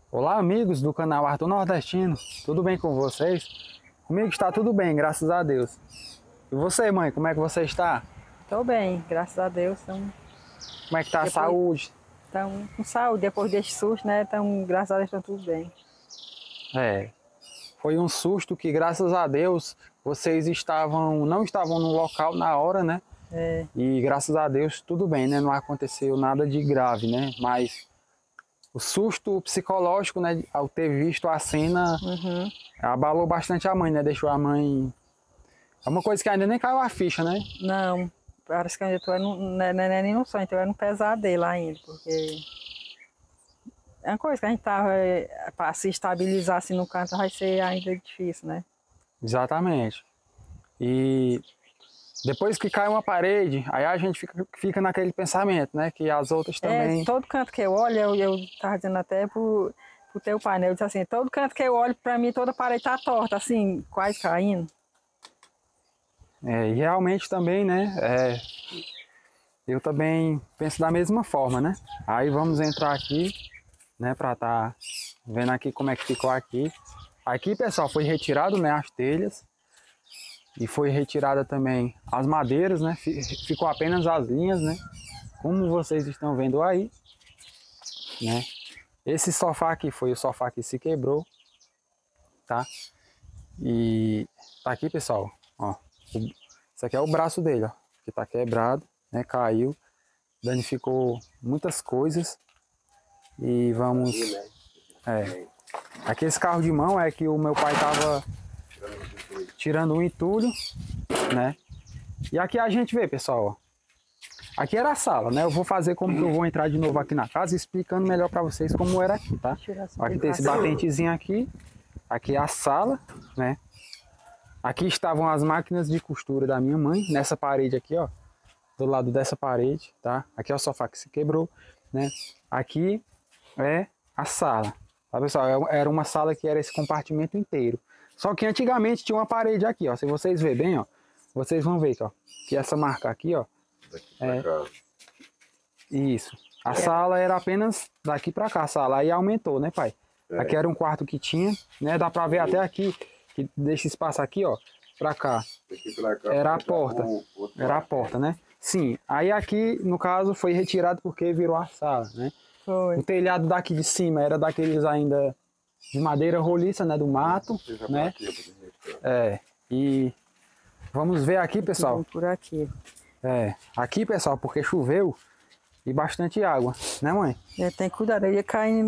Olá, amigos do canal Arthur Nordestino, tudo bem com vocês? Comigo está tudo bem, graças a Deus. E você, mãe, como é que você está? Estou bem, graças a Deus. Como é que está a saúde? Estão com saúde, depois desse susto, né? Então, graças a Deus, estão tudo bem. Foi um susto que, graças a Deus, vocês não estavam no local na hora, né? E graças a Deus, tudo bem, né? Não aconteceu nada de grave, né? Mas o susto psicológico, né? Ao ter visto a cena, abalou bastante a mãe, né? Deixou a mãe... É uma coisa que ainda nem caiu a ficha, né? Não, parece que eu estou não é nem no sonho, então é no pesadelo ainda, porque é uma coisa que a gente tava para se estabilizar assim no canto vai ser ainda difícil, né? Exatamente. E depois que cai uma parede, aí a gente fica naquele pensamento, né? Que as outras também... Todo canto que eu olho, eu tava dizendo até pro teu pai, né? Eu disse assim, todo canto que eu olho, para mim toda parede tá torta, assim, quase caindo. E realmente também, né? Eu também penso da mesma forma, né? Aí vamos entrar aqui, né? Pra tá vendo aqui como é que ficou aqui. Aqui, pessoal, foi retirado, né? As telhas. E foi retirada também as madeiras, né? Ficou apenas as linhas, né? Como vocês estão vendo aí, né? Esse sofá aqui foi o sofá que se quebrou, tá? E tá aqui, pessoal, ó. Isso aqui é o braço dele, ó, que tá quebrado, né? Caiu, danificou muitas coisas. E vamos... Aqui esse carro de mão é que o meu pai tava tirando um entulho, né? E aqui a gente vê, pessoal, ó. Aqui era a sala, né? Eu vou fazer como que eu vou entrar de novo aqui na casa, explicando melhor para vocês como era aqui, tá? Aqui tem esse batentezinho aqui. Aqui é a sala, né? Aqui estavam as máquinas de costura da minha mãe, nessa parede aqui, ó. Do lado dessa parede, tá? Aqui é o sofá que se quebrou, né? Aqui é a sala, tá, pessoal? Era uma sala que era esse compartimento inteiro. Só que antigamente tinha uma parede aqui, ó. Se vocês verem bem, ó, vocês vão ver, ó, que essa marca aqui, ó, isso. A sala era apenas daqui para cá, a sala aí aumentou, né, pai? Aqui era um quarto que tinha, né? Dá para ver até aqui, que deixa espaço aqui, ó, para cá. Era a porta. Era a porta, né? Sim. Aí aqui, no caso, foi retirado porque virou a sala, né? Foi. O telhado daqui de cima era daqueles ainda de madeira roliça, né? Do mato, né? E vamos ver aqui, pessoal. Por aqui. Aqui, pessoal, porque choveu e bastante água, né, mãe? Tem que cuidar, ele ia cair.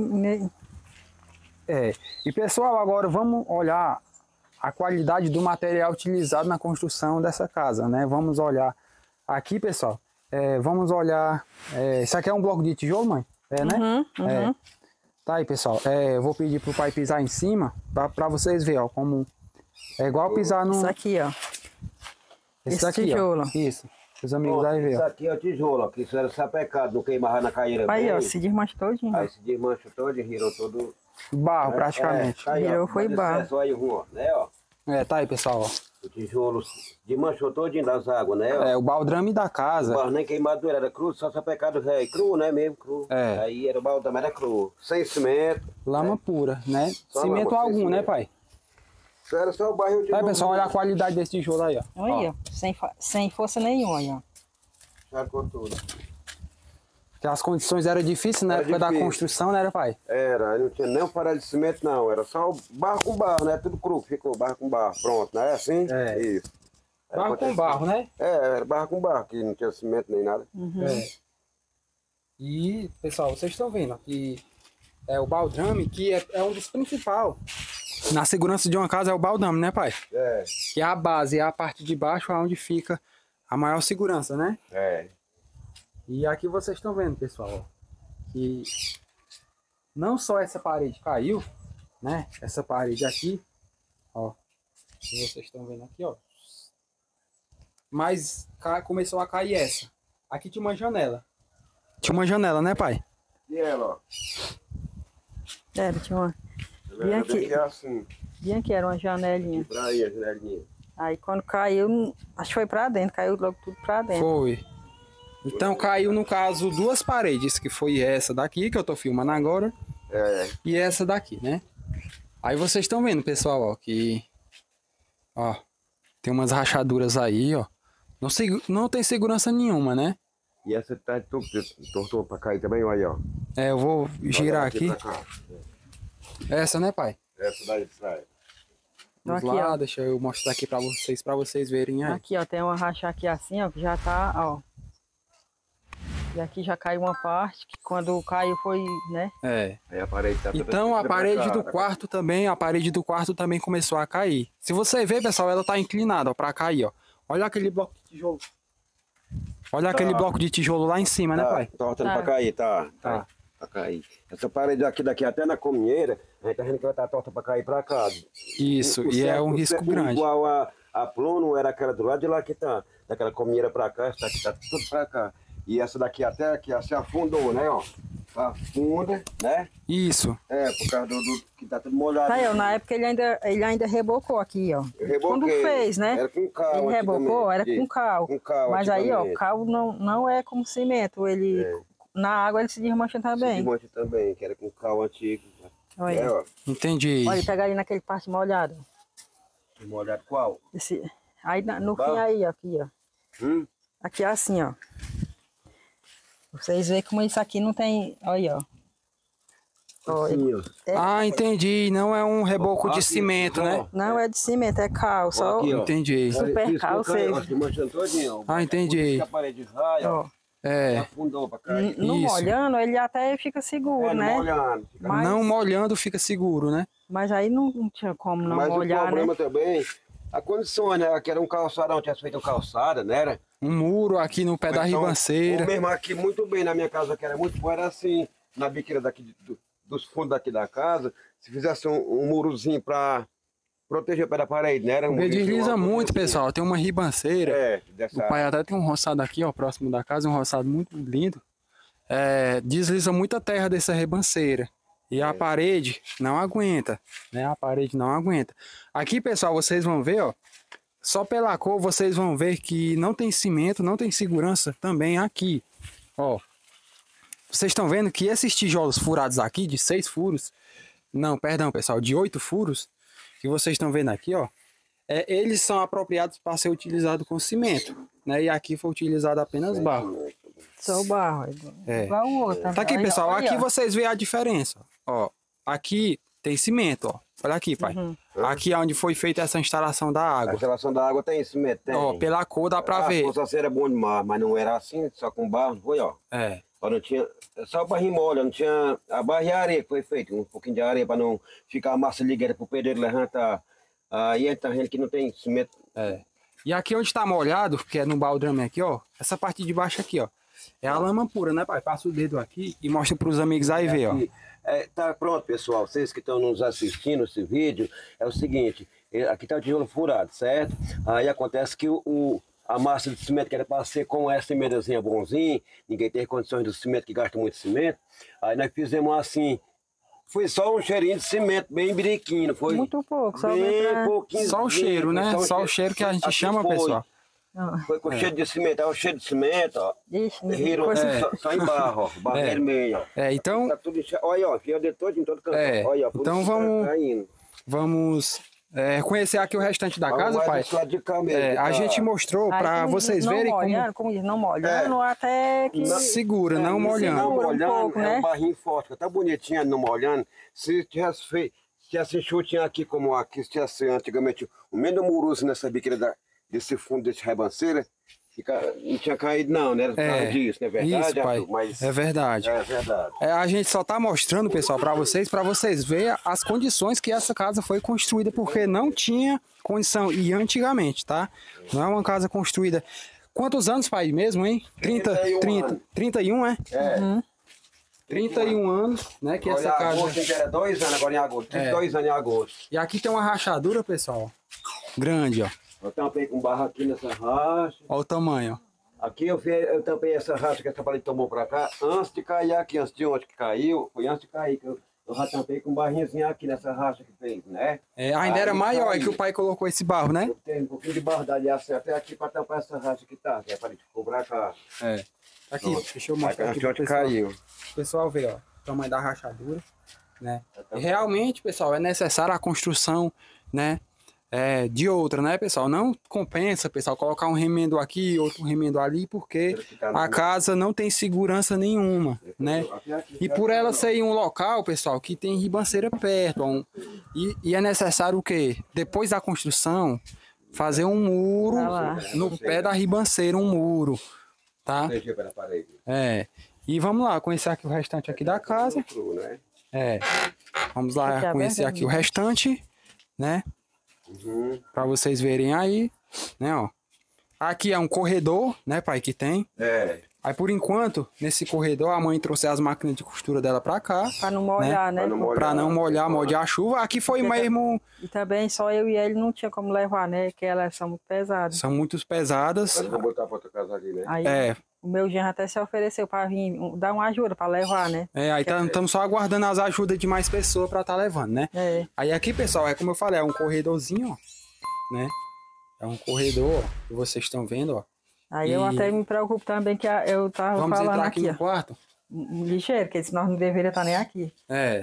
E pessoal, agora vamos olhar a qualidade do material utilizado na construção dessa casa, né? Vamos olhar aqui, pessoal. Vamos olhar. Isso aqui é um bloco de tijolo, mãe? Né? Tá aí, pessoal. Eu vou pedir pro pai pisar em cima para vocês verem, ó, como é igual pisar no. Isso aqui, ó. Esse aqui, tijolo. Ó. Isso. Os amigos aí verem. Isso aqui é o tijolo, ó, que isso era sapecado, não queimava na caíra. Aí, bem. ó, se desmanchou todinho. Aí se desmanchou todo e virou todo. Barro, praticamente. Aí, Virou, ó, foi barro. Só aí, ó, né, ó. Tá aí, pessoal, ó. O tijolo desmanchou todinho das águas, né, ó. O baldrame da O casa. barro nem queimado era cru, só sapecado velho, cru, né, mesmo, cru. Aí era o baldrame, era cru, sem cimento. Lama pura, né? Só Cimento lama, algum, sem né, cimento. pai? Isso era só o barril de Aí, pessoal, olha a qualidade desse tijolo aí, ó. Aí, ó. Sem força nenhuma, aí, ó. Charcou tudo. Porque as condições eram difíceis na Era época da difícil. construção, né, pai? Era, não tinha nem um farelo de cimento, não. Era só o barro com barro, né? Tudo cru, ficou barro com barro. Pronto, não é assim? Isso. Barro com barro, né? Era barro com barro, que não tinha cimento nem nada. E, pessoal, vocês estão vendo que o baldrame, que é um dos principais. Na segurança de uma casa é o baldrame, né, pai? Que é a base, é a parte de baixo onde fica a maior segurança, né? E aqui vocês estão vendo, pessoal, ó, que não só essa parede caiu, né? Essa parede aqui, ó, que vocês estão vendo aqui, ó. Mas começou a cair essa. Aqui tinha uma janela. Tinha uma janela, né, pai? E ela, ó. Tinha uma. Bem aqui. Assim. Bem aqui, era uma janelinha. Pra aí, a janelinha. Aí quando caiu, acho que foi pra dentro, caiu logo tudo pra dentro. Foi. Então caiu, no caso, duas paredes, que foi essa daqui, que eu tô filmando agora, e essa daqui, né? Aí vocês estão vendo, pessoal, ó, que... Ó, tem umas rachaduras aí, ó. Não tem segurança nenhuma, né? E essa tá tortou pra cair também, olha aí, ó. Eu vou girar aqui. Essa, né, pai? Essa daí, sai. Vamos Aqui, lá, ó. deixa eu mostrar aqui pra vocês verem aí. Aqui, ó, tem uma racha aqui assim, ó, que já tá, ó. E aqui já caiu uma parte, que quando caiu foi, né? Aí a parede tá toda Então a parede do cá. quarto também começou a cair. Se você ver, pessoal, ela tá inclinada, ó, pra cair, ó. Olha aquele bloco de tijolo. Olha aquele bloco de tijolo lá em cima, né, pai? Tortando pra cair, tá. Pra cair. Essa parede daqui até na cominheira, a gente tá vendo que ela tá torta pra cair pra cá. Isso, O e é certo- um o risco certo grande. Igual a plono era aquela do lado de lá que tá. Daquela cominheira pra cá, essa daqui tá tudo pra cá. E essa daqui até aqui, ó, se afundou, né, ó. Afunda, né? Isso. Por causa do que tá tudo molhado. Tá, eu, na época ele ainda rebocou aqui, ó. Eu reboquei. Quando fez, né? Era com cal. Ele rebocou, era antigamente. com cal. Com cal, Mas aí, ó, antigamente. cal não é como cimento. Ele, na água ele se desmancha Se também. desmancha também, que era com cal antigo. Olha. Ó. Entendi. Olha, pega ali naquele parte molhado. Molhado qual? Aí no Bah. fim aí, ó, aqui, ó. Aqui é assim, ó. Vocês veem como isso aqui não tem. Olha, ó. Assim, ó. Ah, entendi. Não é um reboco de Aqui, cimento, ó. né? Não é de cimento, é cal. Só, Aqui, ó. Entendi. Super cal, seja. Se manchando todinho. Ah, entendi. A parede raia, ó. afundou pra cair. No Isso. molhando, ele até fica seguro, né? Molhando. Mas- Não molhando fica seguro, né? Mas aí não tinha como não Mas molhar, o problema né? também, a condição, né? Que era um calçadão, tinha feito uma calçada, né? Era? Um muro aqui no pé da Então, ribanceira. ou mesmo aqui, muito bem, na minha casa, que era muito boa, era assim, na biqueira daqui, dos fundos daqui da casa, se fizesse um murozinho pra proteger o pé da parede, né? Era um Porque murozinho, desliza uma muito, coisa assim. pessoal. Tem uma ribanceira. O Dessa... pai até tem um roçado aqui, ó, próximo da casa, um roçado muito lindo. Desliza muita terra dessa ribanceira. E a parede não aguenta, né? A parede não aguenta. Aqui, pessoal, vocês vão ver, ó. Só pela cor vocês vão ver que não tem cimento, não tem segurança também aqui. Ó. Vocês estão vendo que esses tijolos furados aqui, de 6 furos. Não, perdão, pessoal, de 8 furos. Que vocês estão vendo aqui, ó. Eles são apropriados para ser utilizados com cimento, né? E aqui foi utilizado apenas barro. Só o barro. Igual o outro. Tá aqui, Aí, pessoal. olha, Aqui ó. vocês veem a diferença. Ó, aqui tem cimento, ó. Olha aqui, pai. Aqui é onde foi feita essa instalação da A água. instalação da água tem cimento, tem. Ó, pela cor dá pra ver. A fossa era bom demais, mas não era assim, só com barro, foi, ó. Só não tinha, só o barrinho mole, não tinha a barra e a areia que foi feito, um pouquinho de areia para não ficar a massa ligada pro pedreiro levantar. Aí a gente tá vendo que não tem cimento. E aqui onde tá molhado, que é no baldrame aqui, ó. Essa parte de baixo aqui, ó. É a lama pura, né, pai? Passa o dedo aqui e mostra pros amigos aí ver, ó. Tá pronto, pessoal. Vocês que estão nos assistindo esse vídeo, é o seguinte, aqui tá o tijolo furado, certo? Aí acontece que a massa de cimento que era para ser com essa emendazinha bonzinho, ninguém tem condições do cimento que gasta muito cimento. Aí nós fizemos assim, foi só um cheirinho de cimento, bem biriquinho, foi Muito pouco, só bem pra... pouquinho. Só o cheiro, né? Só o cheiro que a gente Aqui chama, foi. pessoal. Foi com cheiro de cimento, o cheiro de cimento, ó. Ixi, Riram só em barro, ó. Barro vermelho, ó. Então, Tá tudo olha, ó, fio de todo em todo canto. Olha, ó, por então isso que vamos- tá caindo. vamos conhecer aqui o restante da Vamos casa, mais pai. desse lado de cá mesmo, A tá? gente mostrou Aí, pra como vocês não verem molhando, como diz, não molhando, até que... segura, não molhando. Não Segura um molhando, pouco, é né? um barrinho forte, tá bonitinho não molhando. Se tivesse feito, se tivesse enxutinho aqui como aqui, se tivesse antigamente o menos muroso nessa biqueira desse fundo, desse rebanceira, não tinha caído não, né? Por causa disso, não é verdade? Isso, pai. Arthur? Mas É verdade. é verdade. A gente só tá mostrando, pessoal, pra vocês verem as condições que essa casa foi construída, porque não tinha condição, e antigamente, tá? Não é uma casa construída... Quantos anos, pai, mesmo, hein? 31, é? 31 anos, né, que essa Olha, casa... agosto, a gente era 2 anos, agora em agosto. 2 anos em agosto. E aqui tem uma rachadura, pessoal, grande, ó. Eu tampei com barro aqui nessa racha. Olha o tamanho, ó. Aqui eu tampei essa racha que essa parede tomou pra cá, antes de cair aqui, antes de ontem que caiu, foi antes de cair, que eu já tampei com um barrinhozinho aqui nessa racha que fez, né? Ainda era Aí maior, é caiu. que o pai colocou esse barro, né? Eu tenho um pouquinho de barro dali assim, até aqui pra tampar essa racha que tá, que a parede ficou pra cá. Aqui, deixa eu Aí mostrar a aqui pro gente pessoal. caiu. O pessoal vê, ó, o tamanho da rachadura. né? E realmente, pessoal, é necessária a construção, né? De outra, né, pessoal? Não compensa, pessoal, colocar um remendo aqui, outro remendo ali, porque a casa não tem segurança nenhuma, né? E por ela ser em um local, pessoal, que tem ribanceira perto, e é necessário o quê? Depois da construção, fazer um muro no pé da ribanceira, um muro, tá? E vamos lá, conhecer aqui o restante aqui da casa. Vamos lá conhecer aqui o restante, né? Para vocês verem aí, né, ó. Aqui é um corredor, né, pai, que tem. Aí, por enquanto, nesse corredor, a mãe trouxe as máquinas de costura dela pra cá. Pra não molhar, né? Pra não molhar a chuva. Aqui foi mesmo... E também só eu e ele não tinha como levar, né? Porque elas são muito pesadas. São muito pesadas. Mas vamos botar pra outra casa ali, né? Aí, o meu genro até se ofereceu pra vir dar uma ajuda pra levar, né? Aí estamos só aguardando as ajudas de mais pessoas pra tá levando, né? Aí aqui, pessoal, é como eu falei, é um corredorzinho, ó, né? É um corredor, ó, que vocês estão vendo, ó. Aí eu até me preocupo também que eu tava Vamos falando entrar aqui no quarto? Ligeiro, porque senão não deveria estar nem aqui.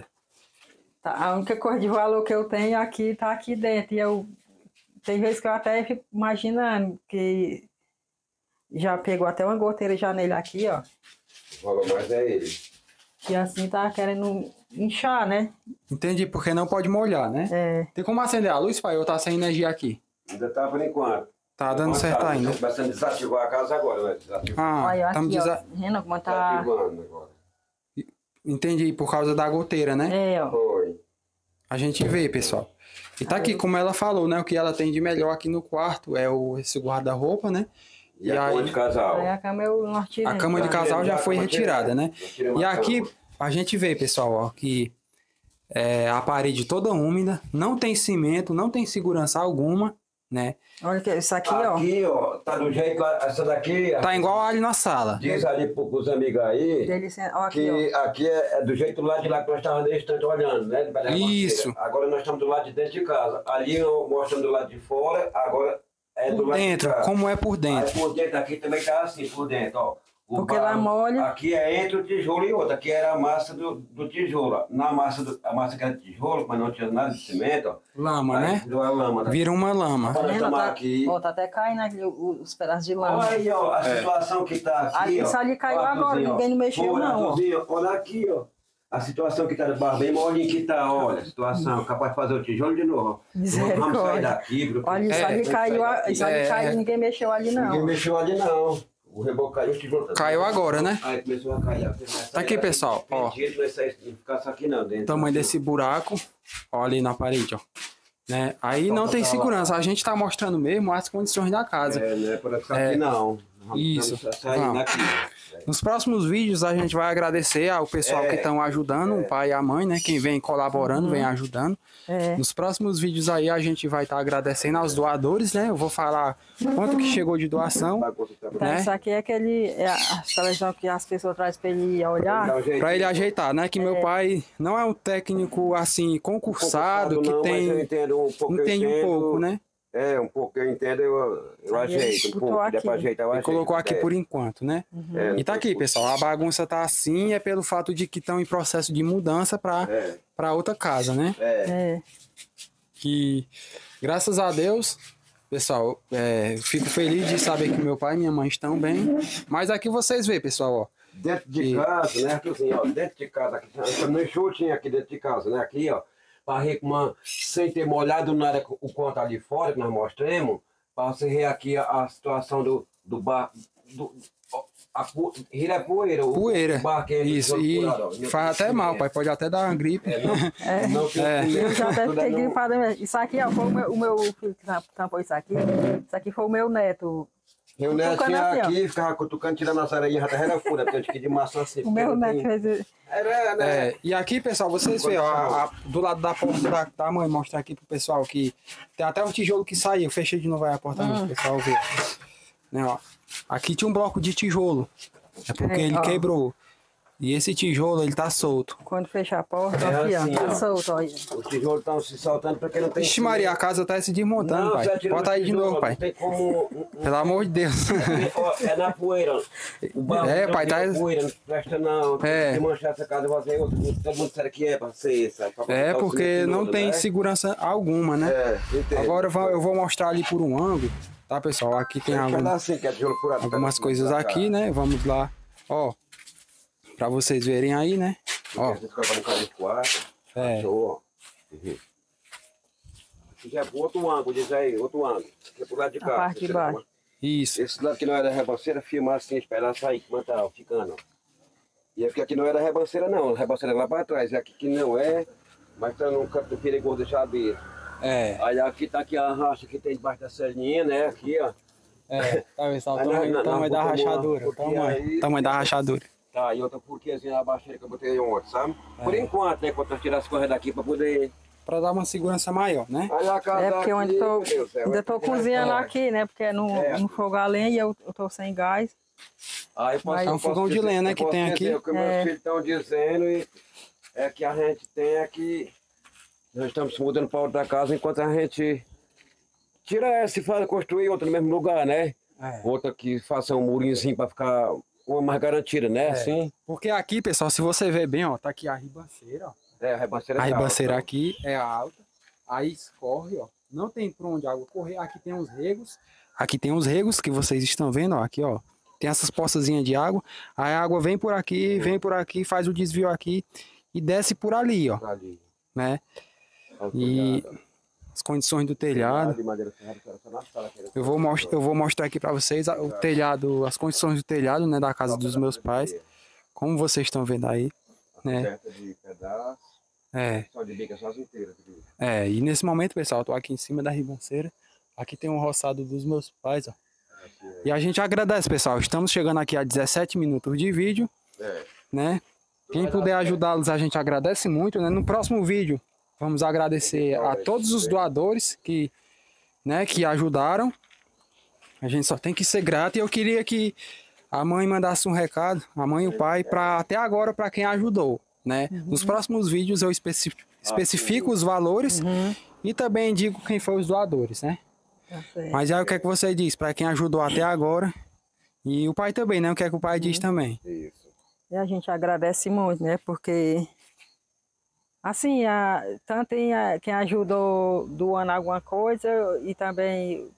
Tá, a única coisa de valor que eu tenho aqui tá aqui dentro. E tem vezes que eu até fico imaginando que já pegou até uma goteira já nele aqui, ó. O valor mais é ele. Que assim tá querendo inchar, né? Entendi, porque não pode molhar, né? Tem como acender a luz, pai? Ou tá sem energia aqui? Ainda tá por enquanto. Tá dando certo ainda. Começando a desativar a casa agora, né? Olha, estamos Renan, como tá... desativando agora. Entendi, por causa da goteira, né? Ó. Foi. A gente vê, pessoal. E tá aqui, como ela falou, né? O que ela tem de melhor aqui no quarto é esse guarda-roupa, né? E a cama de casal? Aí a cama nós tiramos. A cama de casal já foi retirada, né? E aqui a gente vê, pessoal, ó, que a parede toda úmida, não tem cimento, não tem segurança alguma, né? Olha que isso aqui, ó. Aqui, ó, tá do jeito lá, essa daqui... Tá igual ali na sala. Diz ali pros amigos aí, que aqui é do jeito lá de lá que nós estávamos nesse instante olhando, né? Isso. Agora nós estamos do lado de dentro de casa. Ali mostrando do lado de fora, agora é do lado dentro, de casa. como é por dentro. Aí por dentro aqui também tá assim, por dentro, ó. Porque lá molha. Aqui é entre o tijolo e outro. Aqui era a massa do tijolo. Na massa, a massa que era de tijolo, mas não tinha nada de cimento, ó. Lama, né? Deu a lama. Né? Vira uma lama. Aqui. Ó, tá até caindo aqui os pedaços de lama. Olha aí, ó, a situação que tá aqui, ó. Isso ali caiu agora, ninguém não mexeu, não, ó. Olha aqui, ó. A situação que tá do barro, bem molinho que tá, olha. A situação, capaz de fazer o tijolo de novo. Vamos sair daqui. Olha, isso ali caiu, ninguém mexeu ali, não. Ninguém mexeu ali, não. O reboco caiu, o tijolo também. Caiu agora, né? Aí começou a cair. Tá aqui, pessoal, ó. Não ficar isso aqui, não. O tamanho desse buraco, ó, ali na parede, ó. Né? Aí não tem segurança. A gente tá mostrando mesmo as condições da casa. Não é para ficar aqui, não. Isso. Nos próximos vídeos a gente vai agradecer ao pessoal que estão ajudando, o pai e a mãe, né? Quem vem colaborando, vem ajudando. Nos próximos vídeos aí a gente vai estar agradecendo aos doadores, né? Eu vou falar quanto que chegou de doação. Né? Isso aqui é a televisão que as pessoas trazem para ele olhar. Para ele ajeitar, né? Que meu pai não é um técnico assim concursado, que tem... Entende um pouco, né? Um pouco que eu entendo, eu ajeito um pouco, dá pra ajeitar, eu ajeito. Colocou aqui por enquanto, né? E tá aqui, pessoal, a bagunça tá assim, é pelo fato de que estão em processo de mudança para outra casa, né? Que, graças a Deus, pessoal, fico feliz de saber que meu pai e minha mãe estão bem, mas aqui vocês veem, pessoal, ó. Dentro de casa, né, aqui assim, ó, dentro de casa, aqui, no enxutinho aqui dentro de casa, né, aqui, ó. Sem ter molhado nada o quanto ali fora, que nós mostramos, para você ver aqui a situação do bar. É poeira. Poeira. O bar que é isso, e faz até mal, pai. Pode até dar uma gripe. Eu já até fiquei gripado mesmo. Isso aqui, ó, foi o meu filho que tampou isso aqui. Isso aqui foi o meu neto. Meu neto tinha aqui, ficava cutucando, tirando as areias, já era fura, porque eu tinha que de maçã assim. O meu neto fez... E aqui, pessoal, vocês veem, ó, do lado da porta da mãe, mostrar aqui pro pessoal que tem até um tijolo que saiu. Fechei de novo aí a porta, pro pessoal ver. Né, ó. Aqui tinha um bloco de tijolo, é porque ele quebrou. E esse tijolo, ele tá solto. Quando fecha a porta, aqui, assim, ó, tá ó. solto, olha. Os tijolos estão se soltando porque não tem... Ixi Maria, a casa tá se desmontando, Não, pai. você atirou Bota aí os de tijolos, novo, pai. Não tem como... Pelo amor de Deus. É na poeira. O barro É, pai, tá... poeira, não presta não. É. Se manchar essa casa, você todo mundo sabe que é pra ser, sabe? Pra É, botar o porque cimento não todo, tem né? segurança alguma, né? É, entendo. Agora eu vou mostrar ali por um ângulo, tá, pessoal? Aqui tem Assim, que é tijolo furado, algumas tá? coisas aqui, né? Vamos lá, ó. Pra vocês verem aí, né? Ó. Ó. É. Show, ó. Aqui já é pro outro ângulo, diz aí, outro ângulo. Aqui é pro lado de cá. parte de baixo. Isso. Esse lado que não era rebanceira, filmar assim, esperar sair, como tá, ó, ficando, ó. E aqui, aqui não era rebanceira não, rebanceira lá pra trás. E aqui que não é, mas tá num canto perigoso deixar aberto. É. Aí aqui tá aqui a racha que tem debaixo da serninha, né? Aqui, ó. É, tá, pessoal? Aí não, Tamanho da botou uma rachadura. pouquinho aí. Tamanho da rachadura. Tá, e outra porquezinha abaixo que eu botei ontem, sabe? Por enquanto, né? Quando nós tirar as coisas daqui pra poder... Pra dar uma segurança maior, né? Olha a casa É porque eu aqui, ainda tô, meu Deus do céu, ainda é tô porque cozinhando vai- aqui, né? Porque é É. no fogo a lenha e eu tô sem gás. Aí eu posso, É um eu posso fogão de dizer- lenha, né, eu que posso tem dizer aqui. O que meus filhos estão dizendo e é que a gente tem é que nós estamos se mudando para outra casa enquanto a gente tira essa e faz construir outra no mesmo lugar, né? É. Outra que faça um murinhozinho para ficar uma mais garantida, né? Assim. Porque aqui, pessoal, se você ver bem, ó, tá aqui a ribanceira, ó. É, a ribanceira A é ribanceira alta. aqui é alta, aí escorre, ó. Não tem por onde a água correr. Aqui tem uns regos. Aqui tem uns regos que vocês estão vendo, ó. Aqui, ó. Tem essas poçazinhas de água. Aí a água vem por aqui, faz o desvio aqui e desce por ali, ó. Ali. Né? Olha o E telhado. as condições do telhado. De madeira ferrada, só na sala, que era- Eu vou mostrar aqui para vocês o telhado, as condições do telhado, né, da casa dos meus pais. Como vocês estão vendo aí, né? Coberta de pedaço, É. só de bica, só as inteiras. Viu? É, e nesse momento, pessoal, eu tô aqui em cima da ribanceira. Aqui tem um roçado dos meus pais, ó. E a gente agradece, pessoal. Estamos chegando aqui a 17 minutos de vídeo, É. né? Quem puder ajudá-los, a gente agradece muito, né? No próximo vídeo, vamos agradecer a todos os doadores que, né, que ajudaram. A gente só tem que ser grato. E eu queria que a mãe mandasse um recado, a mãe e o pai, para até agora, para quem ajudou, né? Nos próximos vídeos eu especifico os valores e também digo quem foi os doadores, né? Tá certo. Mas aí o que é que você diz para quem ajudou até agora? E o pai também, né? O que é que o pai diz também? Isso. E a gente agradece muito, né? Porque, assim, tanto quem ajudou doando alguma coisa e também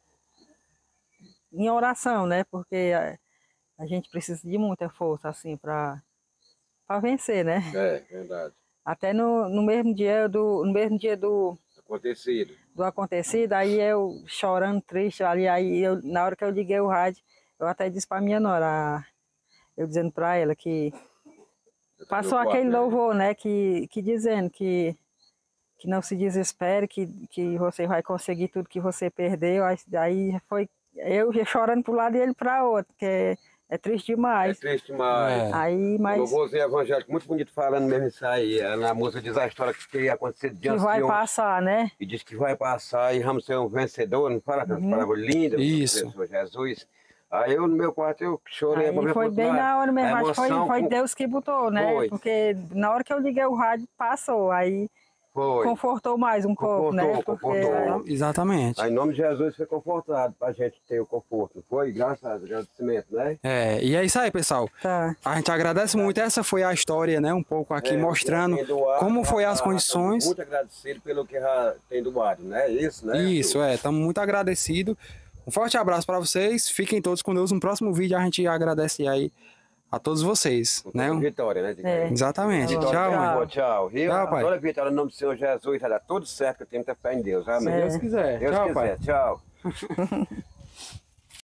em oração, né? Porque a gente precisa de muita força, assim, para vencer, né? É, verdade. Até no mesmo dia do Acontecido. aí eu chorando, triste, aí na hora que eu liguei o rádio, eu até disse para minha nora, eu dizendo para ela que passou aquele louvor, né, que dizendo que não se desespere, que você vai conseguir tudo que você perdeu. Aí foi eu chorando para um lado e ele para outro, que é triste É demais. triste demais. É. Aí, O mas louvorzinho evangélico, muito bonito falando mesmo isso aí. Na música diz a história que ia acontecer que diante vai de ontem. passar, né? E diz que vai passar e vamos ser um vencedor, não fala aquelas palavras lindas? Isso. Senhor Jesus. Aí eu no meu quarto eu chorei. Aí foi bem na hora mesmo, acho que foi Deus que botou, né? Foi. Porque na hora que eu liguei o rádio, passou, aí Foi. confortou mais um pouco, né? Confortou. Exatamente. Aí em nome de Jesus foi confortado pra gente ter o conforto, não foi? Graças a Deus, agradecimento, né? É, e é isso aí, pessoal. Tá. A gente agradece muito. Essa foi a história, né? Um pouco aqui É, mostrando quem doar, como foi as estamos condições. muito agradecido pelo que já tem doado, né? Isso, né? Isso, estamos muito agradecidos. Um forte abraço para vocês. Fiquem todos com Deus. No próximo vídeo a gente agradece aí a todos vocês, né? Vitória, né? É. Exatamente. Tá bom. Tchau, mãe. Tchau, tchau. Viu? Tchau, pai. Toda vitória no nome do Senhor Jesus, vai dar tudo certo, que eu tenho muita fé em Deus. Amém. Se Deus quiser. Deus Tchau, quiser. pai. Tchau.